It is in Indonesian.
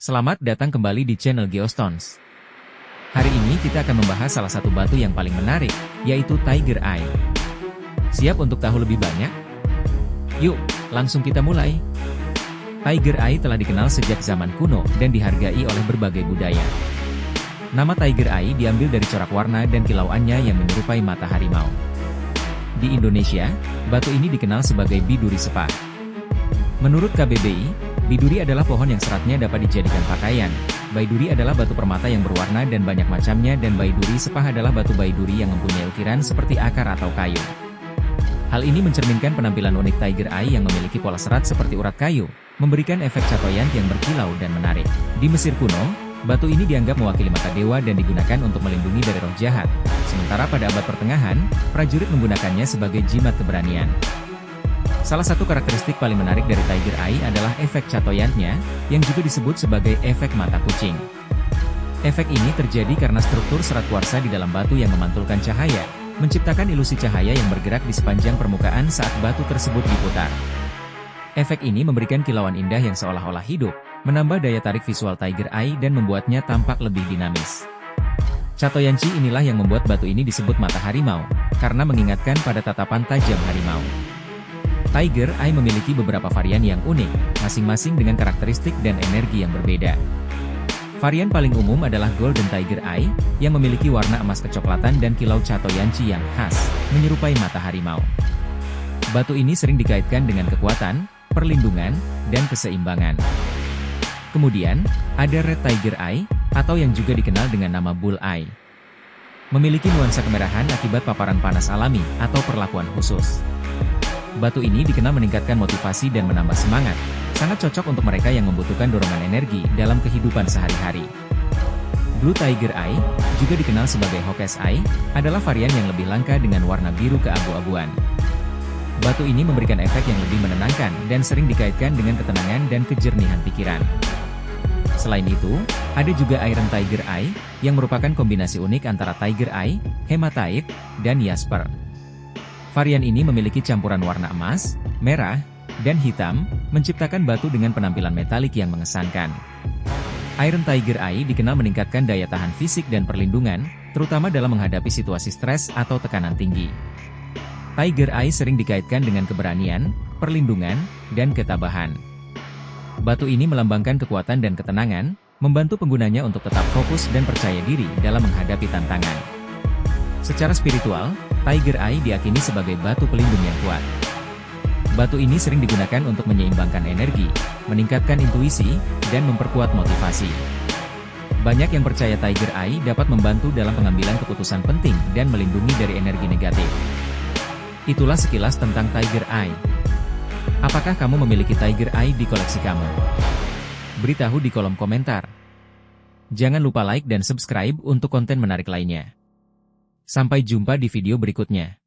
Selamat datang kembali di channel Geostones. Hari ini kita akan membahas salah satu batu yang paling menarik, yaitu Tiger Eye. Siap untuk tahu lebih banyak? Yuk, langsung kita mulai. Tiger Eye telah dikenal sejak zaman kuno dan dihargai oleh berbagai budaya. Nama Tiger Eye diambil dari corak warna dan kilauannya yang menyerupai mata harimau. Di Indonesia, batu ini dikenal sebagai biduri sepah. Menurut KBBI, biduri adalah pohon yang seratnya dapat dijadikan pakaian. Baiduri adalah batu permata yang berwarna dan banyak macamnya, dan baiduri sepah adalah batu baiduri yang mempunyai ukiran seperti akar atau kayu. Hal ini mencerminkan penampilan unik Tiger Eye yang memiliki pola serat seperti urat kayu, memberikan efek catoyant yang berkilau dan menarik. Di Mesir kuno, batu ini dianggap mewakili mata dewa dan digunakan untuk melindungi dari roh jahat. Sementara pada abad pertengahan, prajurit menggunakannya sebagai jimat keberanian. Salah satu karakteristik paling menarik dari Tiger Eye adalah efek catoyantnya, yang juga disebut sebagai efek mata kucing. Efek ini terjadi karena struktur serat kuarsa di dalam batu yang memantulkan cahaya, menciptakan ilusi cahaya yang bergerak di sepanjang permukaan saat batu tersebut diputar. Efek ini memberikan kilauan indah yang seolah-olah hidup, menambah daya tarik visual Tiger Eye dan membuatnya tampak lebih dinamis. Catoyanci inilah yang membuat batu ini disebut mata harimau, karena mengingatkan pada tatapan tajam harimau. Tiger Eye memiliki beberapa varian yang unik, masing-masing dengan karakteristik dan energi yang berbeda. Varian paling umum adalah Golden Tiger Eye, yang memiliki warna emas kecoklatan dan kilau catoyanci yang khas, menyerupai mata harimau. Batu ini sering dikaitkan dengan kekuatan, perlindungan, dan keseimbangan. Kemudian, ada Red Tiger Eye, atau yang juga dikenal dengan nama Bull Eye. Memiliki nuansa kemerahan akibat paparan panas alami, atau perlakuan khusus. Batu ini dikenal meningkatkan motivasi dan menambah semangat, sangat cocok untuk mereka yang membutuhkan dorongan energi dalam kehidupan sehari-hari. Blue Tiger Eye, juga dikenal sebagai Hawk's Eye, adalah varian yang lebih langka dengan warna biru keabu-abuan. Batu ini memberikan efek yang lebih menenangkan dan sering dikaitkan dengan ketenangan dan kejernihan pikiran. Selain itu, ada juga Iron Tiger Eye, yang merupakan kombinasi unik antara Tiger Eye, Hematite, dan Jasper. Varian ini memiliki campuran warna emas, merah, dan hitam, menciptakan batu dengan penampilan metalik yang mengesankan. Iron Tiger Eye dikenal meningkatkan daya tahan fisik dan perlindungan, terutama dalam menghadapi situasi stres atau tekanan tinggi. Tiger Eye sering dikaitkan dengan keberanian, perlindungan, dan ketabahan. Batu ini melambangkan kekuatan dan ketenangan, membantu penggunanya untuk tetap fokus dan percaya diri dalam menghadapi tantangan. Secara spiritual, Tiger Eye diyakini sebagai batu pelindung yang kuat. Batu ini sering digunakan untuk menyeimbangkan energi, meningkatkan intuisi, dan memperkuat motivasi. Banyak yang percaya Tiger Eye dapat membantu dalam pengambilan keputusan penting dan melindungi dari energi negatif. Itulah sekilas tentang Tiger Eye. Apakah kamu memiliki Tiger Eye di koleksi kamu? Beritahu di kolom komentar. Jangan lupa like dan subscribe untuk konten menarik lainnya. Sampai jumpa di video berikutnya.